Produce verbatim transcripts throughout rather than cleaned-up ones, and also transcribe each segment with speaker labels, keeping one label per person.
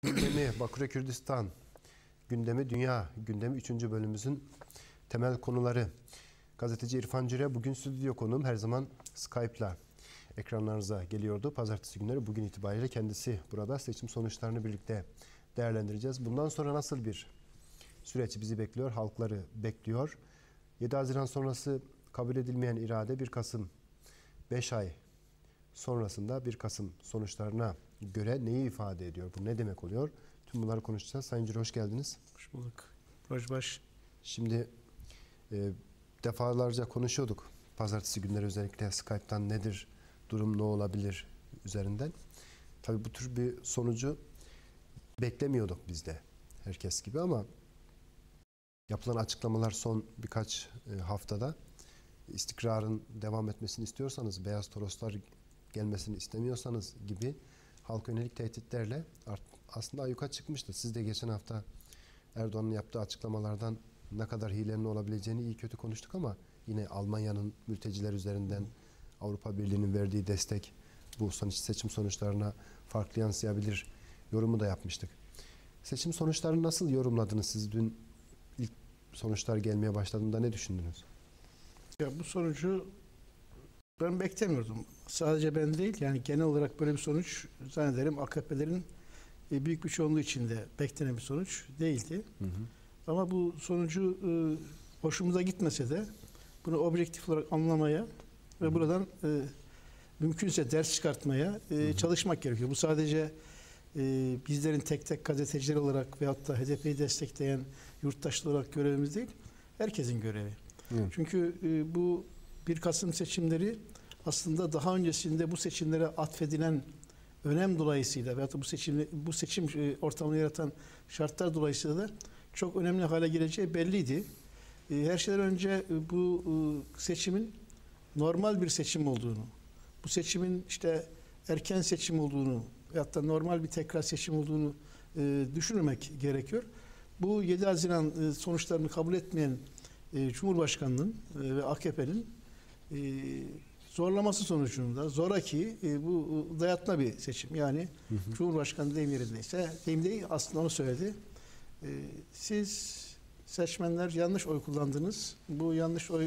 Speaker 1: Gündemi Baküre Kürdistan, gündemi dünya, gündemi üçüncü bölümümüzün temel konuları. Gazeteci İrfan Cire bugün stüdyo konuğum, her zaman Skype'la ekranlarınıza geliyordu. Pazartesi günleri bugün itibariyle kendisi burada. Seçim sonuçlarını birlikte değerlendireceğiz. Bundan sonra nasıl bir süreç bizi bekliyor, halkları bekliyor? yedi Haziran sonrası kabul edilmeyen irade bir Kasım, beş ay sonrasında bir Kasım sonuçlarına göre neyi ifade ediyor? Bu ne demek oluyor? Tüm bunları konuşacağız. Sayın Cire, hoş geldiniz.
Speaker 2: Hoş bulduk. Rojbaş.
Speaker 1: Şimdi e, defalarca konuşuyorduk. Pazartesi günleri özellikle Skype'tan nedir, durum ne olabilir üzerinden. Tabii bu tür bir sonucu beklemiyorduk biz de herkes gibi, ama yapılan açıklamalar son birkaç e, haftada istikrarın devam etmesini istiyorsanız, beyaz toroslar gelmesini istemiyorsanız gibi halka yönelik tehditlerle aslında ayyuka çıkmıştı. Siz de geçen hafta Erdoğan'ın yaptığı açıklamalardan ne kadar hilenin olabileceğini iyi kötü konuştuk, ama yine Almanya'nın mülteciler üzerinden Avrupa Birliği'nin verdiği destek bu sonuç, seçim sonuçlarına farklı yansıyabilir yorumu da yapmıştık. Seçim sonuçlarını nasıl yorumladınız siz? Dün ilk sonuçlar gelmeye başladığında ne düşündünüz?
Speaker 2: Ya bu sonucu ben beklemiyordum. Sadece ben değil, yani genel olarak böyle bir sonuç zannederim A K P'lerin büyük bir çoğunluğu içinde beklenen bir sonuç değildi. Hı hı. Ama bu sonucu e, hoşumuza gitmese de bunu objektif olarak anlamaya ve hı hı. buradan e, mümkünse ders çıkartmaya e, hı hı. çalışmak gerekiyor. Bu sadece e, bizlerin tek tek gazeteciler olarak veyahut da H D P'yi destekleyen yurttaşlar olarak görevimiz değil, herkesin görevi. Hı. Çünkü e, bu bir Kasım seçimleri aslında daha öncesinde bu seçimlere atfedilen önem dolayısıyla veyahut da bu seçim bu seçim ortamını yaratan şartlar dolayısıyla da çok önemli hale geleceği belliydi. Her şeyden önce bu seçimin normal bir seçim olduğunu, bu seçimin işte erken seçim olduğunu veyahut da normal bir tekrar seçim olduğunu düşünmek gerekiyor. Bu yedi Haziran sonuçlarını kabul etmeyen Cumhurbaşkanı'nın ve A K P'nin zorlaması sonucunda zoraki e, bu dayatma bir seçim. Yani hı hı. Cumhurbaşkanı deyim yerindeyse, deyim değil aslında onu söyledi. E, siz seçmenler yanlış oy kullandınız. Bu yanlış oy e,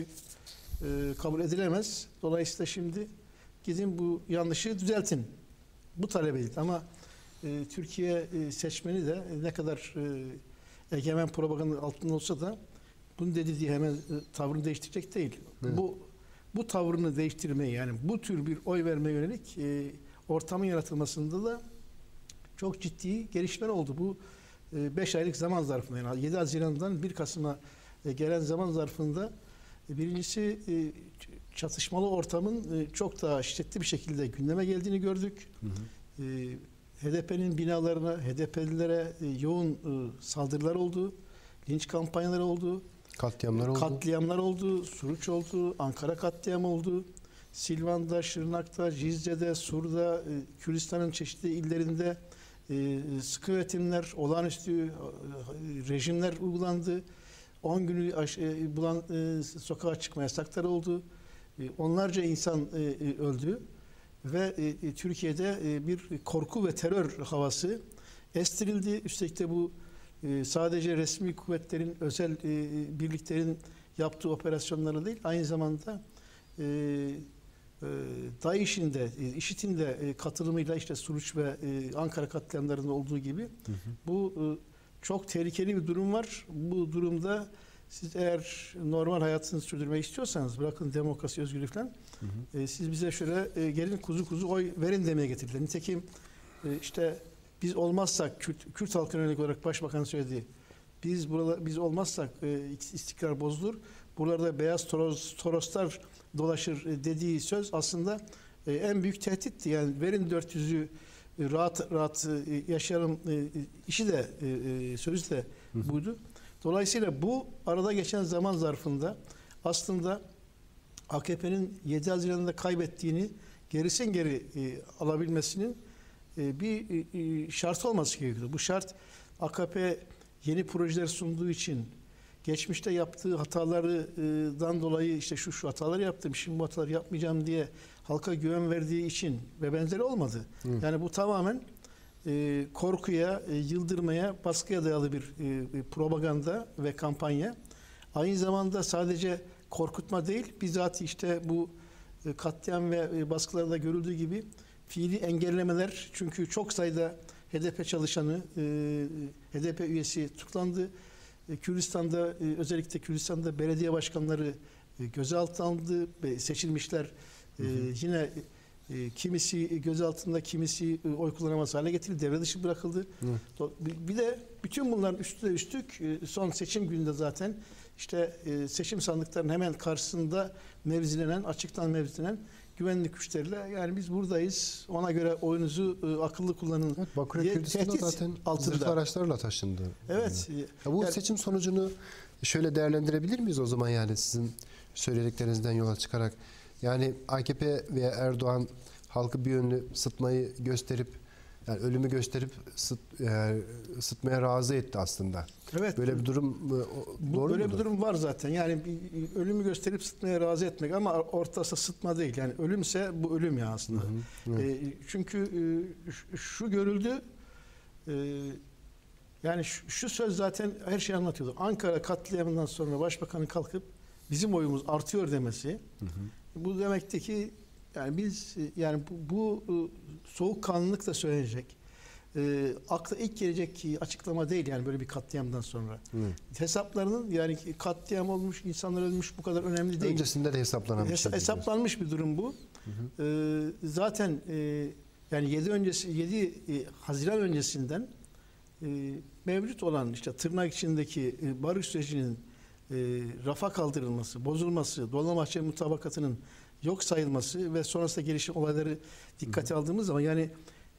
Speaker 2: kabul edilemez. Dolayısıyla şimdi gidin bu yanlışı düzeltin. Bu talep edildi. Ama e, Türkiye e, seçmeni de ne kadar e, egemen propagandanın altında olsa da bunu dedi diye hemen e, tavrını değiştirecek değil. Evet. Bu Bu tavrını değiştirmeyi, yani bu tür bir oy vermeye yönelik e, ortamın yaratılmasında da çok ciddi gelişmeler oldu. Bu beş e, aylık zaman zarfında, yani yedi Haziran'dan bir Kasım'a e, gelen zaman zarfında e, birincisi e, çatışmalı ortamın e, çok daha şiddetli bir şekilde gündeme geldiğini gördük. Hı hı. E, H D P'nin binalarına, H D P'lilere e, yoğun e, saldırılar oldu, linç kampanyaları oldu.
Speaker 1: Katliamlar oldu.
Speaker 2: Katliamlar oldu, Suruç oldu, Ankara katliamı oldu. Silvan'da, Şırnak'ta, Cizre'de, Sur'da, Kürdistan'ın çeşitli illerinde sıkı yönetimler, olağanüstü rejimler uygulandı. on günü bulan sokağa çıkma yasakları oldu. Onlarca insan öldü. Ve Türkiye'de bir korku ve terör havası estirildi. Üstelik de bu sadece resmi kuvvetlerin, özel e, birliklerin yaptığı operasyonları değil, aynı zamanda e, e, DAEŞ'in de, IŞİD'in de e, katılımıyla işte Suruç ve e, Ankara katliamlarında olduğu gibi hı hı. bu e, çok tehlikeli bir durum var. Bu durumda siz eğer normal hayatınızı sürdürmek istiyorsanız, bırakın demokrasi, özgürlük falan, hı hı. E, siz bize şöyle e, gelin kuzu kuzu oy verin demeye getirdiler. Nitekim e, işte biz olmazsak, Kürt, Kürt halkına yönelik olarak Başbakan'ın söylediği, biz burada biz olmazsak e, istikrar bozulur, buralarda beyaz toros, toroslar dolaşır e, dediği söz aslında e, en büyük tehditti. Yani verin dört yüzü e, rahat rahat e, yaşayalım e, işi de e, sözü de buydu. Dolayısıyla bu arada geçen zaman zarfında aslında A K P'nin yedi Haziran'da kaybettiğini gerisin geri e, alabilmesinin bir şart olması gerekiyordu. Bu şart A K P yeni projeler sunduğu için geçmişte yaptığı hatalardan dolayı işte şu şu hataları yaptım, şimdi bu hataları yapmayacağım diye halka güven verdiği için ve benzeri olmadı. Hı. Yani bu tamamen e, korkuya, e, yıldırmaya, baskıya dayalı bir e, propaganda ve kampanya. Aynı zamanda sadece korkutma değil, bizzat işte bu e, katliam ve e, baskılarda görüldüğü gibi fiili engellemeler. Çünkü çok sayıda H D P çalışanı, e, H D P üyesi tutuklandı. E, Kürdistan'da, e, özellikle Kürdistan'da belediye başkanları e, gözaltına alındı ve seçilmişler. E, hı hı. Yine e, kimisi gözaltında, kimisi e, oy kullanamaz hale getirildi, devre dışı bırakıldı. Hı. Bir de bütün bunların üstüne üstlük e, son seçim gününde zaten işte e, seçim sandıklarının hemen karşısında mevzilenen, açıktan mevzilenen güvenlik güçleriyle, yani biz buradayız, ona göre oyunuzu e, akıllı kullanın
Speaker 1: evet, Bakü'ye
Speaker 2: diye
Speaker 1: Kürdistan'da zaten zırhlı araçlarla taşındı.
Speaker 2: Evet.
Speaker 1: Ya bu
Speaker 2: yani,
Speaker 1: seçim sonucunu şöyle değerlendirebilir miyiz o zaman, yani sizin söylediklerinizden yola çıkarak? Yani A K P ve Erdoğan halkı bir yönlü sıtmayı gösterip, yani ölümü gösterip sıt, yani sıtmaya razı etti aslında. Evet. Böyle bir durum doğru
Speaker 2: Böyle
Speaker 1: mudur?
Speaker 2: bir durum var zaten. Yani bir, ölümü gösterip sıtmaya razı etmek, ama ortası sıtma değil. Yani ölümse bu ölüm ya aslında. Hı hı, e, çünkü e, şu, şu görüldü. E, yani şu, şu söz zaten her şeyi anlatıyordu. Ankara katliamından sonra başbakanın kalkıp bizim oyumuz artıyor demesi. Hı hı. Bu demekti ki yani biz, yani bu, bu soğukkanlılıkla söylenecek. E, akla ilk gelecek ki açıklama değil, yani böyle bir katliamdan sonra. Hı. Hesaplarının, yani katliam olmuş, insanlar ölmüş, bu kadar önemli değil.
Speaker 1: Öncesinde de hesaplanan bir şey.
Speaker 2: Hesaplanmış bir durum bu. Hı hı. E, zaten e, yani yedi öncesi yedi e, Haziran öncesinden e, mevcut olan işte tırnak içindeki e, barış sürecinin e, rafa kaldırılması, bozulması, Dolmabahçe mutabakatının yok sayılması ve sonrasında gelişen olayları dikkate hı hı. aldığımız zaman, yani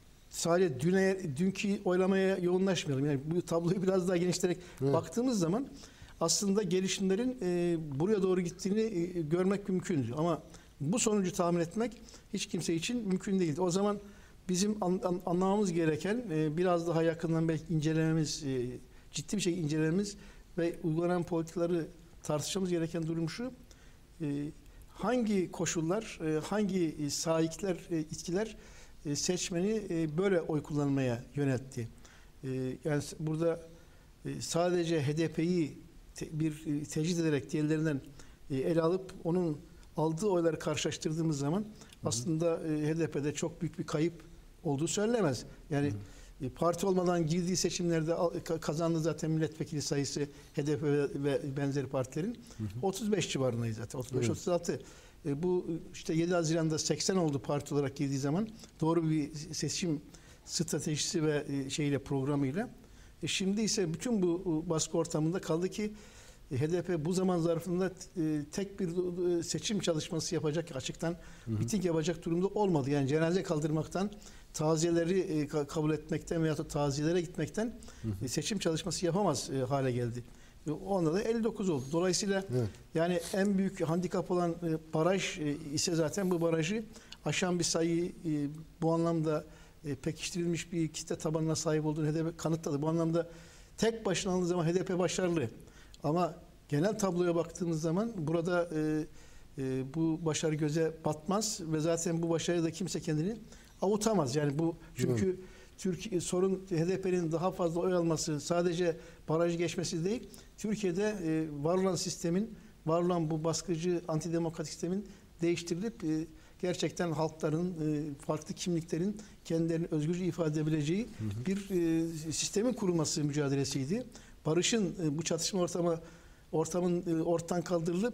Speaker 2: sadece düne, dünkü oylamaya yoğunlaşmayalım. Yani bu tabloyu biraz daha genişleterek evet. baktığımız zaman aslında gelişimlerin e, buraya doğru gittiğini e, görmek mümkün. Ama bu sonucu tahmin etmek hiç kimse için mümkün değildi. O zaman bizim an, an, anlamamız gereken, e, biraz daha yakından belki incelememiz, e, ciddi bir şekilde incelememiz ve uygulanan politikaları tartışmamız gereken durum şu: e, hangi koşullar, e, hangi sahipler, e, itkiler e, seçmeni e, böyle oy kullanmaya yöneltti? E, yani burada e, sadece H D P'yi te, bir e, tecrit ederek diğerlerinden e, ele alıp onun aldığı oyları karşılaştırdığımız zaman hı hı. aslında e, H D P'de çok büyük bir kayıp olduğu söylenemez. Yani hı hı. E, parti olmadan girdiği seçimlerde kazandığı zaten milletvekili sayısı H D P ve, ve benzeri partilerin hı hı. otuz beş civarındayız zaten. otuz beş otuz altı. E, bu işte yedi Haziran'da seksen oldu parti olarak girdiği zaman, doğru bir seçim stratejisi ve e, şeyle, programıyla. E, şimdi ise bütün bu baskı ortamında kaldı ki e, H D P bu zaman zarfında e, tek bir e, seçim çalışması yapacak, açıktan hı hı. miting yapacak durumda olmadı. Yani cenaze kaldırmaktan, taziyeleri e, kabul etmekten veya da taziyelere gitmekten hı hı. E, seçim çalışması yapamaz e, hale geldi. Onda da elli dokuz oldu. Dolayısıyla evet. yani en büyük handikap olan e, baraj e, ise zaten bu barajı aşan bir sayı, e, bu anlamda e, pekiştirilmiş bir kitle tabanına sahip olduğunu H D P kanıtladı. Bu anlamda tek başına alındığı zaman H D P başarılı. Ama genel tabloya baktığımız zaman burada e, e, bu başarı göze batmaz ve zaten bu başarıda da kimse kendini avutamaz. Yani bu çünkü evet. Türkiye sorun H D P'nin daha fazla oy alması, sadece barajı geçmesi değil. Türkiye'de e, var olan sistemin, var olan bu baskıcı antidemokratik sistemin değiştirilip e, gerçekten halkların, e, farklı kimliklerin kendilerini özgürce ifade edebileceği hı hı. bir e, sistemin kurulması mücadelesiydi. Barışın e, bu çatışma ortamı ortamın e, ortadan kaldırılıp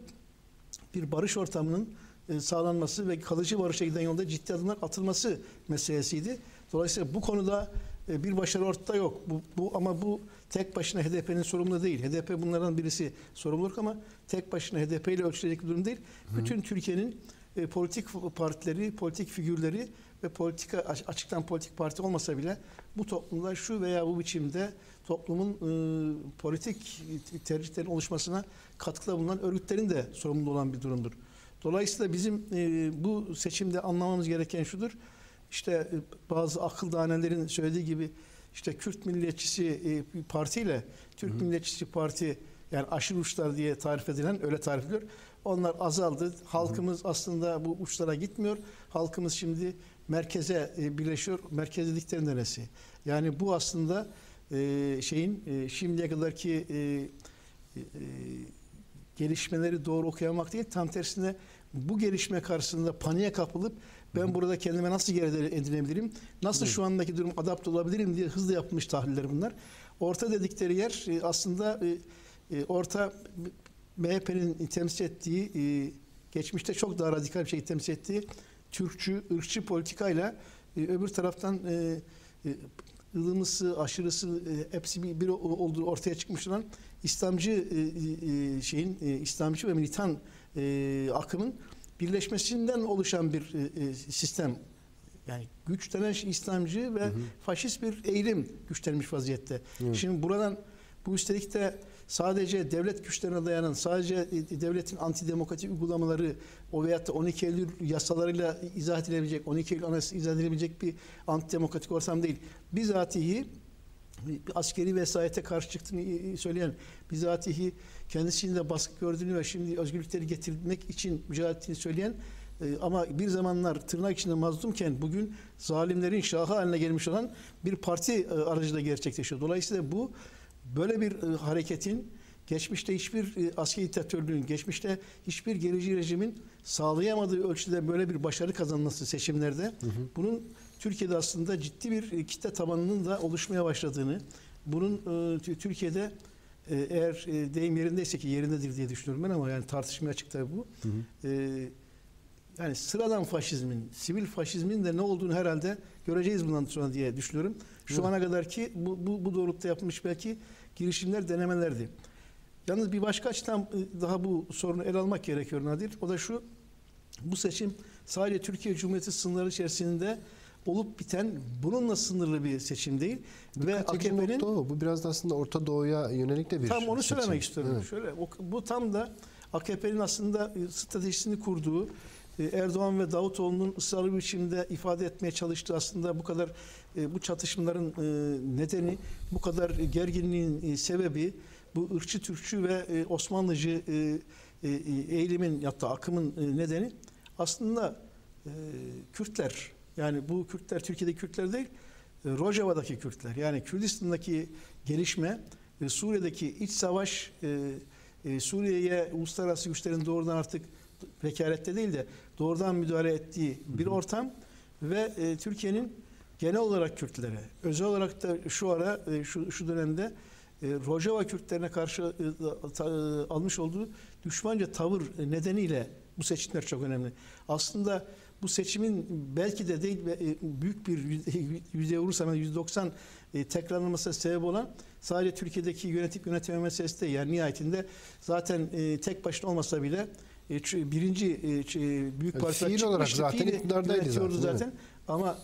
Speaker 2: bir barış ortamının e, sağlanması ve kalıcı barışa giden yolda ciddi adımlar atılması meselesiydi. Dolayısıyla bu konuda e, bir başarı ortada yok. Bu, bu ama bu tek başına H D P'nin sorumlu değil. H D P bunlardan birisi sorumluluk, ama tek başına H D P ile ölçülecek bir durum değil. Hı. Bütün Türkiye'nin e, politik partileri, politik figürleri ve politika, açıktan politik parti olmasa bile bu toplumda şu veya bu biçimde toplumun e, politik tercihlerin oluşmasına katkıda bulunan örgütlerin de sorumlu olan bir durumdur. Dolayısıyla bizim e, bu seçimde anlamamız gereken şudur: İşte bazı akıl danelerin söylediği gibi, işte Kürt milliyetçisi partiyle Türk hı. milliyetçisi parti, yani aşırı uçlar diye tarif edilen, öyle tarif ediliyor. Onlar azaldı. Halkımız hı hı. aslında bu uçlara gitmiyor. Halkımız şimdi merkeze e, birleşiyor. Merkez dedikleri neresi? Yani bu aslında e, şeyin e, şimdiye kadarki e, e, gelişmeleri doğru okuyamak değil, tam tersine bu gelişme karşısında paniğe kapılıp ben Hı. burada kendime nasıl geri edinebilirim, nasıl Hı. şu andaki durum adapte olabilirim diye hızlı yapılmış tahliller bunlar. Orta dedikleri yer e, aslında e, e, orta M H P'nin temsil ettiği, e, geçmişte çok daha radikal bir şey temsil ettiği Türkçü, ırkçı politikayla e, öbür taraftan e, e, ılımlısı, aşırısı e, hepsi bir, bir olduğu ortaya çıkmış olan İslamcı e, e, şeyin e, İslamcı ve militan e, akımın birleşmesinden oluşan bir e, e, sistem. Yani güçlenen İslamcı ve hı hı. faşist bir eğilim güçlenmiş vaziyette. Evet. Şimdi buradan bu üstelik de sadece devlet güçlerine dayanan, sadece devletin antidemokratik uygulamaları o veyahut da on iki Eylül yasalarıyla izah edilebilecek, on iki Eylül anayasası izah edilebilecek bir antidemokratik ortam değil. Bizatihi askeri vesayete karşı çıktığını söyleyen, bizatihi kendisinin de baskı gördüğünü ve şimdi özgürlükleri getirmek için mücadele ettiğini söyleyen ama bir zamanlar tırnak içinde mazlumken bugün zalimlerin şahı haline gelmiş olan bir parti aracılığıyla gerçekleşiyor. Dolayısıyla bu böyle bir hareketin geçmişte hiçbir askeri diktatörlüğün, geçmişte hiçbir gerici rejimin sağlayamadığı ölçüde böyle bir başarı kazanması seçimlerde, hı hı. bunun Türkiye'de aslında ciddi bir kitle tabanının da oluşmaya başladığını, bunun e, Türkiye'de e, eğer e, deyim yerindeyse ki yerindedir diye düşünüyorum ben ama yani tartışmaya açık tabii bu. Hı hı. E, yani sıradan faşizmin, sivil faşizmin de ne olduğunu herhalde göreceğiz bundan sonra diye düşünüyorum. Şu hı. ana kadar ki bu, bu, bu doğrultuda yapılmış belki girişimler, denemelerdi. Yalnız bir başka açıdan daha bu sorunu ele almak gerekiyor Nadir. O da şu, bu seçim sadece Türkiye Cumhuriyeti sınırları içerisinde olup biten bununla sınırlı bir seçim değil. Ve A K P'nin
Speaker 1: bu biraz da aslında Orta Doğu'ya yönelik de bir
Speaker 2: tam onu
Speaker 1: seçim.
Speaker 2: söylemek istiyorum.
Speaker 1: Evet.
Speaker 2: Şöyle bu tam da A K P'nin aslında stratejisini kurduğu, Erdoğan ve Davutoğlu'nun ısrarlı bir biçimde ifade etmeye çalıştığı aslında bu kadar bu çatışmaların nedeni, bu kadar gerginliğin sebebi, bu ırkçı, Türkçü ve Osmanlıcı eğilimin hatta akımın nedeni aslında Kürtler. Yani bu Kürtler Türkiye'deki Kürtler değil, Rojava'daki Kürtler. Yani Kürdistan'daki gelişme, Suriye'deki iç savaş, Suriye'ye uluslararası güçlerin doğrudan artık vekalette değil de doğrudan müdahale ettiği bir ortam ve e, Türkiye'nin genel olarak Kürtlere, özel olarak da şu ara e, şu, şu dönemde e, Rojava Kürtlerine karşı e, ta, e, almış olduğu düşmanca tavır nedeniyle bu seçimler çok önemli. Aslında bu seçimin belki de değil e, büyük bir yüzde vurursam yüzde doksan e, tekrarlanmasına sebep olan sadece Türkiye'deki yönetip yöneteme meselesi değil. Yani nihayetinde zaten e, tek başına olmasa bile birinci büyük partiler
Speaker 1: fiil olarak zaten iktidardaydı zaten.
Speaker 2: zaten. Ama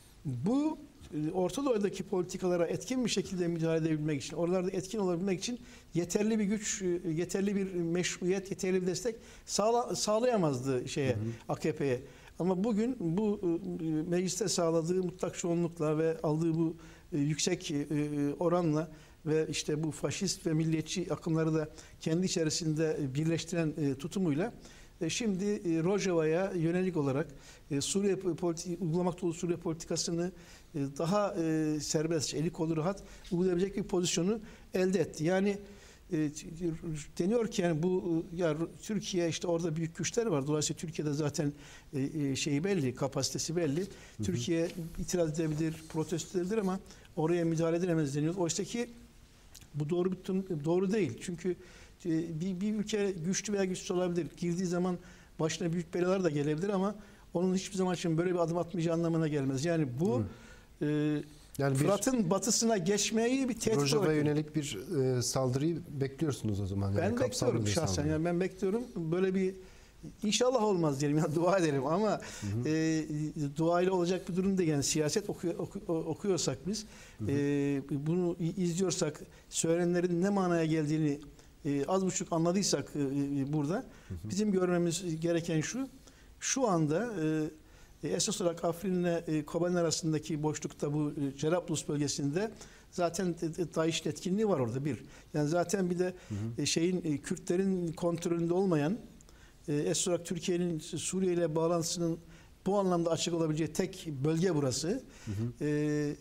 Speaker 2: bu Orta Doğu'daki politikalara etkin bir şekilde müdahale edebilmek için, oralarda etkin olabilmek için yeterli bir güç, yeterli bir meşruiyet, yeterli bir destek sağla, sağlayamazdı şeye, hı hı. A K P'ye. Ama bugün bu mecliste sağladığı mutlak çoğunlukla ve aldığı bu yüksek oranla ve işte bu faşist ve milliyetçi akımları da kendi içerisinde birleştiren e, tutumuyla e, şimdi e, Rojava'ya yönelik olarak e, Suriye politi- uygulamakta olduğu Suriye politikasını e, daha e, serbest, eli kolu rahat uygulayabilecek bir pozisyonu elde etti. Yani e, deniyor ki yani bu ya Türkiye işte orada büyük güçler var. Dolayısıyla Türkiye'de zaten e, şeyi belli, kapasitesi belli. Hı hı. Türkiye itiraz edebilir, protesto edebilir ama oraya müdahale edilemez deniyor. Oysa ki bu doğru bir doğru değil. Çünkü bir, bir ülke güçlü veya güçsüz olabilir. Girdiği zaman başına büyük belalar da gelebilir ama onun hiçbir zaman için böyle bir adım atmayacağı anlamına gelmez. Yani bu e, yani Fırat'ın batısına geçmeyi bir tehdit olarak.
Speaker 1: Rojava'ya yönelik bir e, saldırıyı bekliyorsunuz o zaman. Yani
Speaker 2: ben bekliyorum şahsen. Yani ben bekliyorum. Böyle bir İnşallah olmaz diyelim ya dua edelim ama hı hı. E, duayla olacak bir durum değil. Yani siyaset okuyor, oku, okuyorsak biz hı hı. E, bunu izliyorsak söylenenlerin ne manaya geldiğini e, az buçuk anladıysak e, burada hı hı. bizim görmemiz gereken şu şu anda e, esas olarak Afrin'le e, Kobani arasındaki boşlukta bu e, Cerablus bölgesinde zaten DAEŞ'in etkinliği var orada bir. Yani zaten bir de hı hı. E, şeyin e, Kürtlerin kontrolünde olmayan esas olarak Türkiye'nin Suriye ile bağlantısının bu anlamda açık olabileceği tek bölge burası.
Speaker 1: Hı hı.
Speaker 2: E,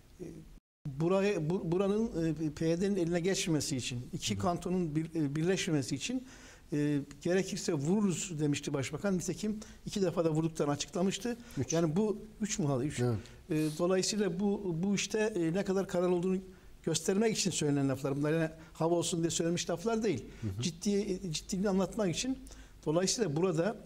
Speaker 2: burayı, bu, buranın e, P Y D'nin eline geçmemesi için, iki hı hı. kantonun bir, e, birleşmemesi için e, gerekirse vururuz demişti Başbakan. Nitekim iki defa da vurduklarını açıklamıştı. Üç. Yani bu üç mu? Üç. Evet. E, dolayısıyla bu bu işte e, ne kadar kararlı olduğunu göstermek için söylenen laflar. Bunlar yani hava olsun diye söylenmiş laflar değil. Hı hı. Ciddi ciddiliğini anlatmak için. Dolayısıyla burada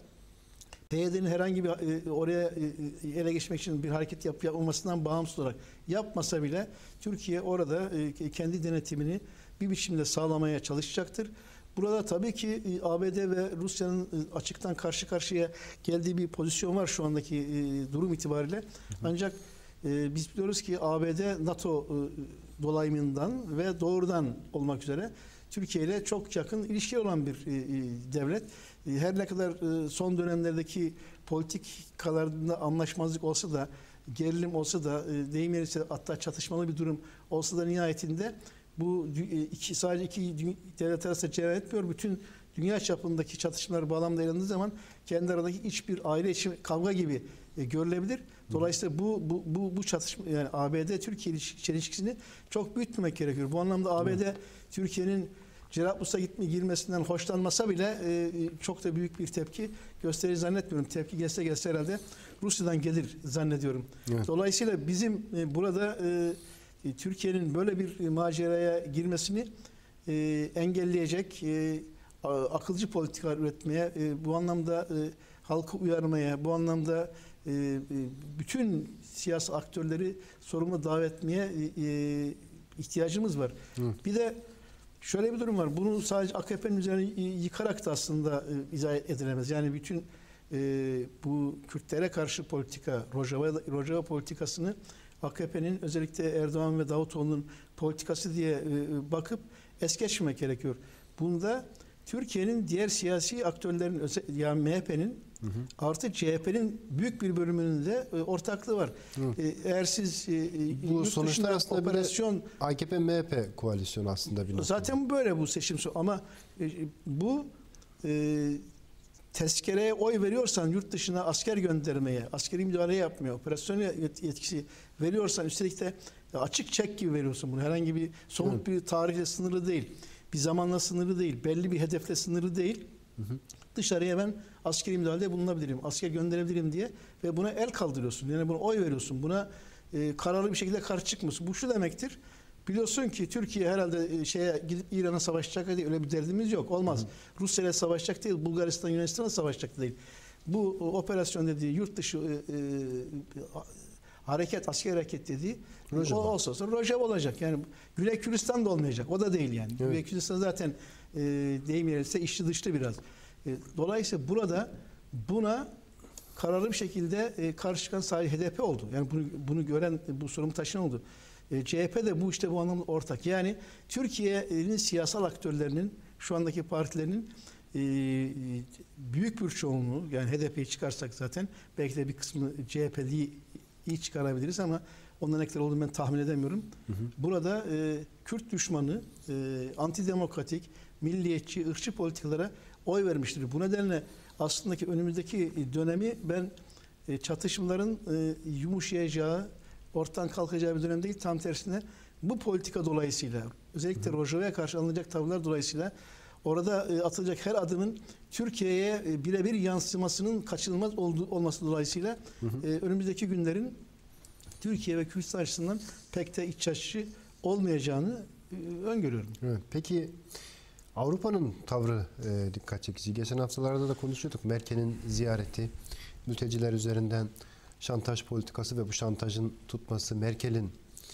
Speaker 2: P Y D'nin herhangi bir e, oraya e, ele geçmek için bir hareket yap, yapılmasından bağımsız olarak yapmasa bile Türkiye orada e, kendi denetimini bir biçimde sağlamaya çalışacaktır. Burada tabii ki e, A B D ve Rusya'nın e, açıktan karşı karşıya geldiği bir pozisyon var şu andaki e, durum itibariyle. Hı hı. Ancak e, biz biliyoruz ki A B D NATO e, dolayımından ve doğrudan olmak üzere Türkiye ile çok yakın ilişki olan bir e, devlet. E, her ne kadar e, son dönemlerdeki politikalarında anlaşmazlık olsa da, gerilim olsa da, e, deyim yerine hatta çatışmalı bir durum olsa da nihayetinde bu e, iki, sadece iki devlet arasında cereyan etmiyor. Bütün dünya çapındaki çatışmalar bağlamda ele alındığı zaman kendi aradaki iç bir aile içi kavga gibi e, görülebilir. Dolayısıyla bu bu bu bu çatışma yani A B D Türkiye ilişkisini çok büyütmemek gerekiyor. Bu anlamda A B D Türkiye'nin Cerablus'a gitme girmesinden hoşlanmasa bile e, çok da büyük bir tepki gösterir zannetmiyorum. Tepki gelse gelse herhalde Rusya'dan gelir zannediyorum. Evet. Dolayısıyla bizim e, burada e, Türkiye'nin böyle bir e, maceraya girmesini e, engelleyecek e, akılcı politikalar üretmeye, e, bu anlamda e, halkı uyarmaya, bu anlamda e, e, bütün siyasi aktörleri sorumlu davet etmeye e, ihtiyacımız var. Hı. Bir de şöyle bir durum var. Bunu sadece A K P'nin üzerine yıkarak da aslında e, izah edilemez. Yani bütün e, bu Kürtlere karşı politika, Rojava, Rojava politikasını A K P'nin özellikle Erdoğan ve Davutoğlu'nun politikası diye e, bakıp es geçmemek gerekiyor. Bunda Türkiye'nin diğer siyasi aktörlerin, yani M H P'nin hı hı. artı C H P'nin büyük bir bölümünün de e, ortaklığı var. Hı. E, eğer siz e,
Speaker 1: bu sonuçta aslında operasyon A K P M H P koalisyonu aslında bir noktada.
Speaker 2: Zaten böyle bu seçim ama e, bu e, tezkereye oy veriyorsan yurt dışına asker göndermeye, askeri müdahale yapmaya, operasyon yetkisi veriyorsan üstelik de açık çek gibi veriyorsun bunu. Herhangi bir somut evet. bir tarihle sınırlı değil. Bir zamanla sınırlı değil. Belli bir hedefle sınırlı değil. Hı hı. Dışarıya ben askeri müdahalede bulunabilirim, asker gönderebilirim diye ve buna el kaldırıyorsun. Yani buna oy veriyorsun. Buna e, kararlı bir şekilde karşı çıkmıyorsun. Bu şu demektir. Biliyorsun ki Türkiye herhalde şeye gidip İran'a savaşacak değil. Öyle bir derdimiz yok. Olmaz. Rusya ile savaşacak değil. Bulgaristan, Yunanistan'la savaşacak değil. Bu operasyon dediği yurt dışı e, e, hareket, asker hareket dediği Rojava. O olsa sonra Rojava olacak. Yani Güney Kürdistan da olmayacak. O da değil yani. Evet. Güney Kürdistan zaten e, deyim yerine içli dışlı biraz. E, dolayısıyla burada buna kararlı bir şekilde e, karşı çıkan sadece H D P oldu. Yani bunu, bunu gören, bu sorumlu taşıyan oldu. E, C H P de bu işte bu anlamda ortak. Yani Türkiye'nin siyasal aktörlerinin, şu andaki partilerinin e, büyük bir çoğunluğu, yani H D P'yi çıkarsak zaten belki de bir kısmı C H P'yi iyi çıkarabiliriz ama ondan ne kadar olduğunu ben tahmin edemiyorum. Hı hı. Burada e, Kürt düşmanı, e, antidemokratik, milliyetçi, ırkçı politikalara oy vermiştir. Bu nedenle aslında ki önümüzdeki dönemi ben e, çatışmaların e, yumuşayacağı, ortadan kalkacağı bir dönem değil. Tam tersine bu politika dolayısıyla, özellikle Rojava'ya karşı alınacak tavırlar dolayısıyla orada e, atılacak her adımın Türkiye'ye e, birebir yansımasının kaçınılmaz olduğu, olması dolayısıyla hı hı. E, önümüzdeki günlerin Türkiye ve Kürdistan açısından pek de iç açıcı olmayacağını e, öngörüyorum.
Speaker 1: Evet. Peki Avrupa'nın tavrı e, dikkat çekici. Geçen haftalarda da konuşuyorduk. Merkel'in ziyareti, mülteciler üzerinden şantaj politikası ve bu şantajın tutması, Merkel'in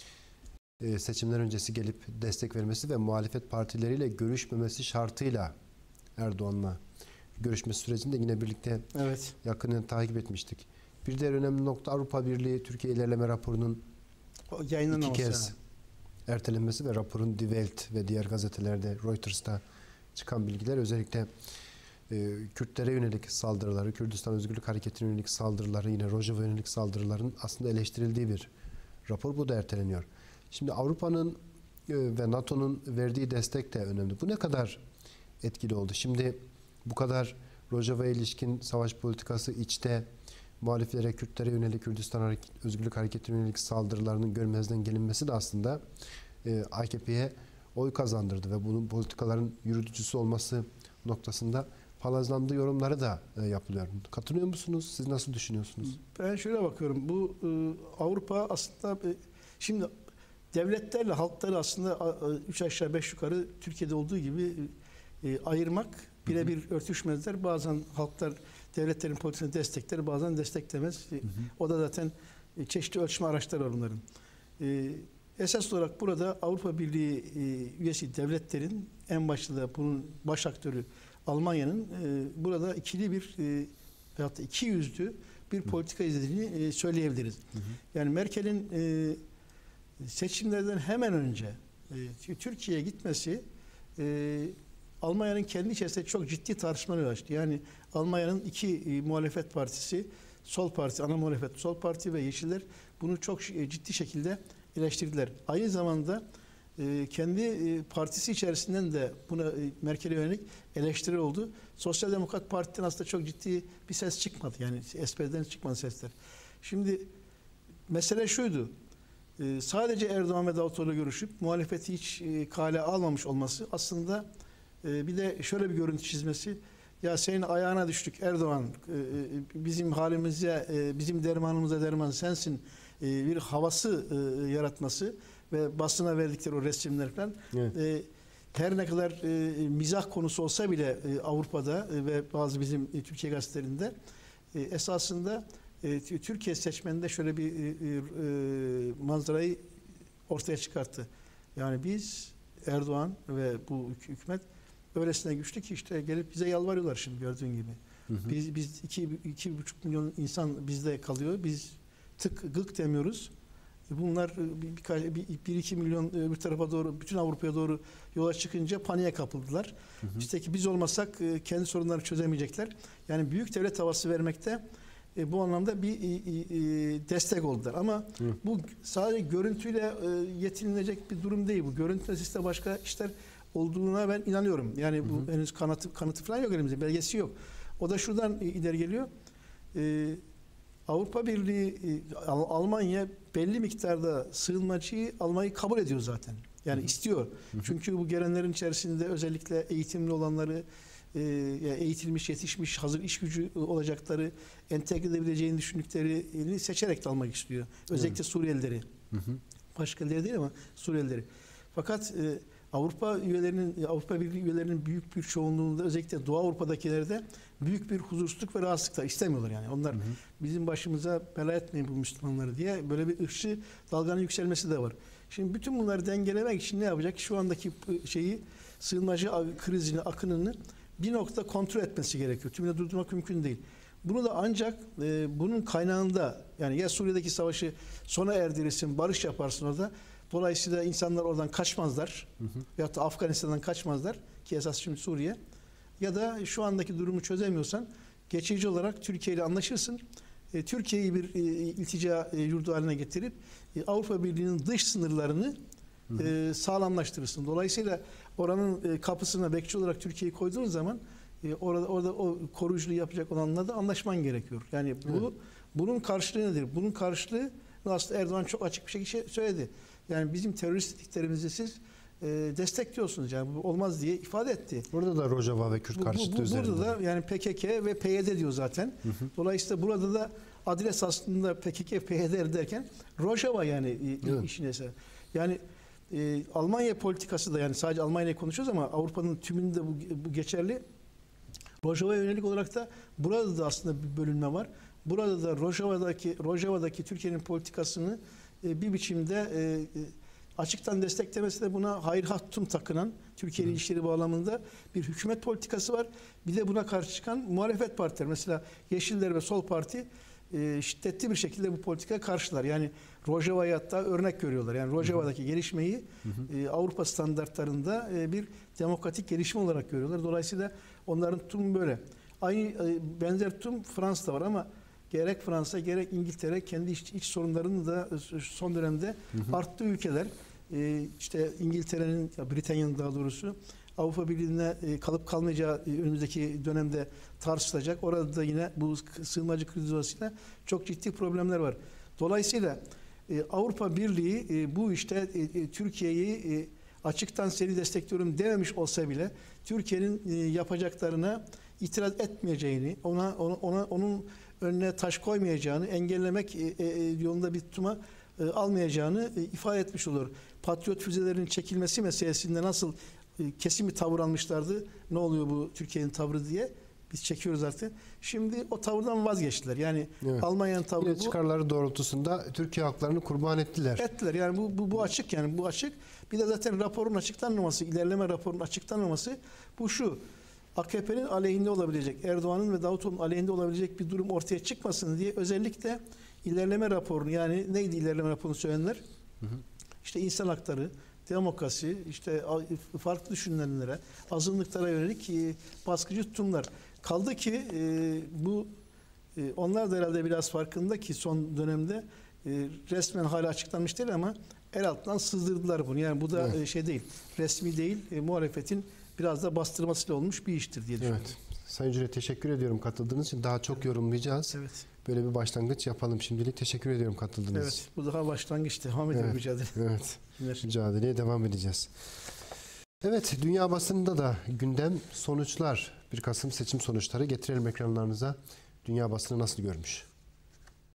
Speaker 1: e, seçimler öncesi gelip destek vermesi ve muhalefet partileriyle görüşmemesi şartıyla Erdoğan'la görüşme sürecinde yine birlikte evet. yakından takip etmiştik. Bir diğer önemli nokta Avrupa Birliği Türkiye İlerleme Raporu'nun iki kez ertelenmesi ve raporun Die Welt ve diğer gazetelerde, Reuters'ta çıkan bilgiler özellikle e, Kürtlere yönelik saldırıları, Kürdistan Özgürlük Hareketi'ne yönelik saldırıları, yine Rojava yönelik saldırıların aslında eleştirildiği bir rapor. Bu da erteleniyor. Şimdi Avrupa'nın e, ve NATO'nun verdiği destek de önemli. Bu ne kadar etkili oldu? Şimdi bu kadar Rojava'ya ilişkin savaş politikası içte muhaliflere, Kürtlere yönelik, Kürdistan Hareket, Özgürlük Hareketi'ne yönelik saldırılarının görmezden gelinmesi de aslında e, A K P'ye oy kazandırdı ve bunun politikaların yürütücüsü olması noktasında palazlandığı yorumları da e, yapılıyor. Katılıyor musunuz? Siz nasıl düşünüyorsunuz?
Speaker 2: Ben şöyle bakıyorum. Bu e, Avrupa aslında e, şimdi devletlerle halkları aslında e, üç aşağı beş yukarı Türkiye'de olduğu gibi e, ayırmak, birebir örtüşmezler. Bazen halklar devletlerin politikasını destekler, bazen desteklemez. E, o da zaten e, çeşitli ölçme araçları var onların. E, esas olarak burada Avrupa Birliği e, üyesi devletlerin en başta da bunun baş aktörü Almanya'nın e, burada ikili bir e, veyahut da iki yüzlü bir politika izlediğini e, söyleyebiliriz. Hı hı. Yani Merkel'in e, seçimlerden hemen önce e, Türkiye'ye gitmesi e, Almanya'nın kendi içerisinde çok ciddi tartışmalar açtı. Yani Almanya'nın iki e, muhalefet partisi, Sol Parti, ana muhalefet Sol Parti ve Yeşiller bunu çok e, ciddi şekilde eleştirdiler. Aynı zamanda e, kendi e, partisi içerisinden de buna e, Merkel'e yönelik eleştiri oldu. Sosyal Demokrat Parti'den aslında çok ciddi bir ses çıkmadı. Yani S P D'den çıkmadı sesler. Şimdi mesele şuydu. E, sadece Erdoğan ve Davutoğlu'yla görüşüp muhalefeti hiç e, kale almamış olması aslında e, bir de şöyle bir görüntü çizmesi. Ya senin ayağına düştük Erdoğan, e, bizim halimize, e, bizim dermanımıza derman sensin e, bir havası e, yaratması ve basına verdikleri o resimler falan. Evet. E, her ne kadar e, mizah konusu olsa bile e, Avrupa'da e, ve bazı bizim e, Türkiye gazetelerinde e, esasında e, Türkiye seçmeninde şöyle bir e, e, manzarayı ortaya çıkarttı. Yani biz Erdoğan ve bu hükümet öylesine güçlü ki işte gelip bize yalvarıyorlar şimdi gördüğün gibi. Hı hı. Biz biz iki, iki buçuk milyon insan bizde kalıyor. Biz tık gık demiyoruz. Bunlar bir, bir, bir iki milyon bir tarafa doğru, bütün Avrupa'ya doğru yola çıkınca paniğe kapıldılar. Hı hı. İşte ki biz olmasak kendi sorunlarını çözemeyecekler. Yani büyük devlet havası vermekte e, bu anlamda bir e, e, destek oldular. Ama hı. bu sadece görüntüyle e, yetinilecek bir durum değil bu. Görüntü ötesinde başka işler olduğuna ben inanıyorum. Yani bu hı hı. henüz kanıtı, kanıtı falan yok elimizde, belgesi yok. O da şuradan ileri geliyor. Ee, Avrupa Birliği, Almanya belli miktarda sığınmacıyı almayı kabul ediyor zaten. Yani hı hı. istiyor. Hı hı. Çünkü bu gelenlerin içerisinde özellikle eğitimli olanları, e, eğitilmiş, yetişmiş, hazır iş gücü olacakları, entegre edebileceğini düşündüklerini seçerek de almak istiyor. Özellikle hı. Suriyelileri. Hı hı. Başkaları değil ama Suriyelileri. Fakat e, Avrupa üyelerinin, Avrupa Birliği üyelerinin büyük bir çoğunluğunda özellikle Doğu Avrupa'dakilerde büyük bir huzursuzluk ve rahatsızlık da istemiyorlar yani. Onlar hı hı. bizim başımıza bela etmeyin bu Müslümanları diye böyle bir ırkçı dalganın yükselmesi de var. Şimdi bütün bunları dengelemek için ne yapacak? Şu andaki şeyi, sığınmacı krizini, akınını bir nokta kontrol etmesi gerekiyor. Tümüyle durdurmak mümkün değil. Bunu da ancak e, bunun kaynağında, yani ya Suriye'deki savaşı sona erdirirsin, barış yaparsın orada. Dolayısıyla insanlar oradan kaçmazlar. Hı hı. Veyahut da Afganistan'dan kaçmazlar ki esas şimdi Suriye. Ya da şu andaki durumu çözemiyorsan geçici olarak Türkiye ile anlaşırsın. E, Türkiye'yi bir e, iltica e, yurdu haline getirip e, Avrupa Birliği'nin dış sınırlarını hı hı. E, sağlamlaştırırsın. Dolayısıyla oranın e, kapısına bekçi olarak Türkiye'yi koyduğun zaman e, orada orada o koruyuculuğu yapacak olanlarla da anlaşman gerekiyor. Yani bu evet. bunun karşılığı nedir? Bunun karşılığı aslında Erdoğan çok açık bir şekilde söyledi. Yani bizim terörist dediklerimizi siz e, destekliyorsunuz, yani bu olmaz diye ifade etti.
Speaker 1: Burada da Rojava ve Kürt karşıtı üzerinde. Burada
Speaker 2: da yani P K K ve P Y D diyor zaten. Hı hı. Dolayısıyla burada da adres aslında P K K, P Y D derken Rojava yani evet. işin esası. Yani e, Almanya politikası da, yani sadece Almanya'yı konuşuyoruz ama Avrupa'nın tümünde bu, bu geçerli. Rojava'ya yönelik olarak da burada da aslında bir bölünme var. Burada da Rojava'daki Rojava'daki Türkiye'nin politikasını e, bir biçimde e, açıktan desteklemesi de buna hayır hattum takınan Türkiye ilişkileri bağlamında bir hükümet politikası var. Bir de buna karşı çıkan muhalefet partiler. Mesela Yeşiller ve Sol Parti e, şiddetli bir şekilde bu politikaya karşılar. Yani Rojava'yı hatta örnek görüyorlar. Yani Rojava'daki gelişmeyi e, Avrupa standartlarında e, bir demokratik gelişme olarak görüyorlar. Dolayısıyla onların tutumu böyle. Aynı e, benzer tutum Fransa'da var ama gerek Fransa gerek İngiltere kendi iç, iç sorunlarını da son dönemde hı hı. arttığı ülkeler. Ee, işte İngiltere'nin, Britanya'nın daha doğrusu Avrupa Birliği'ne e, kalıp kalmayacağı e, önümüzdeki dönemde tartışılacak. Orada da yine bu sığınmacı krizi dolayısıyla çok ciddi problemler var. Dolayısıyla e, Avrupa Birliği e, bu işte e, e, Türkiye'yi e, açıktan seni destekliyorum dememiş olsa bile Türkiye'nin e, yapacaklarına itiraz etmeyeceğini, ona, ona, ona onun önüne taş koymayacağını, engellemek e, e, yolunda bir tutuma e, almayacağını e, ifade etmiş olur. Patriot füzelerinin çekilmesi meselesinde nasıl e, kesin bir tavır almışlardı, ne oluyor bu Türkiye'nin tavrı diye. Biz çekiyoruz artık. Şimdi o tavırdan vazgeçtiler. Yani
Speaker 1: Evet.
Speaker 2: Almanya'nın tavrı
Speaker 1: Yine
Speaker 2: bu.
Speaker 1: çıkarları doğrultusunda Türkiye halklarını kurban ettiler.
Speaker 2: Ettiler. Yani bu, bu, bu açık yani bu açık. Bir de zaten raporun açıklanmaması, ilerleme raporunun açıklanmaması bu şu. A K P'nin aleyhinde olabilecek, Erdoğan'ın ve Davutoğlu'nun aleyhinde olabilecek bir durum ortaya çıkmasın diye özellikle ilerleme raporunu, yani neydi ilerleme raporunu söyleyenler?
Speaker 1: Hı hı.
Speaker 2: İşte insan hakları, demokrasi, işte farklı düşünenlere, azınlıklara yönelik e, baskıcı tutumlar. Kaldı ki e, bu e, onlar da herhalde biraz farkında ki son dönemde e, resmen hala açıklanmış değil ama el altından sızdırdılar bunu. Yani bu da
Speaker 1: Evet.
Speaker 2: e, şey değil, resmi değil, e, muhalefetin biraz da bastırmasıyla olmuş bir iştir diye düşünüyorum.
Speaker 1: Evet. Sayın Cüret, teşekkür ediyorum katıldığınız için. Daha çok yorumlayacağız.
Speaker 2: Evet.
Speaker 1: Böyle bir başlangıç yapalım. Şimdilik teşekkür ediyorum katıldığınız
Speaker 2: Evet.
Speaker 1: için.
Speaker 2: Bu daha başlangıçtı. Devam edelim
Speaker 1: Evet.
Speaker 2: mücadele.
Speaker 1: Evet.
Speaker 2: Günler.
Speaker 1: Mücadeleye devam edeceğiz. Evet, dünya basınında da gündem sonuçlar. bir Kasım seçim sonuçları getirelim ekranlarınıza. Dünya basını nasıl görmüş?